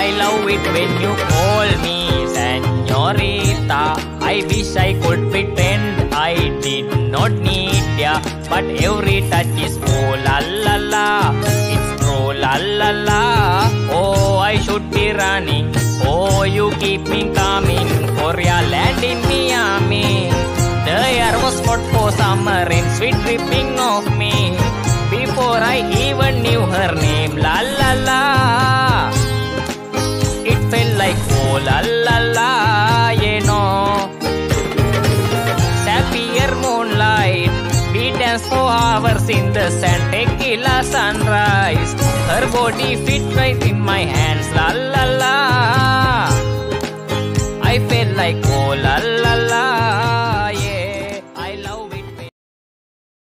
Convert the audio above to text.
I love it when you call me señorita. I wish I could pretend I did not need ya, but every touch is oh la la la, it's true la la la. Oh, I should be running. Oh, you keep me coming for your land in Miami. The air was hot for summer rain, sweet dripping of me. Before I even knew her name, la la la. It felt like oh la la la, you know. Sapphire moonlight, we danced for hours in the sand, tequila sunrise. Her body fit right in my hands, la la.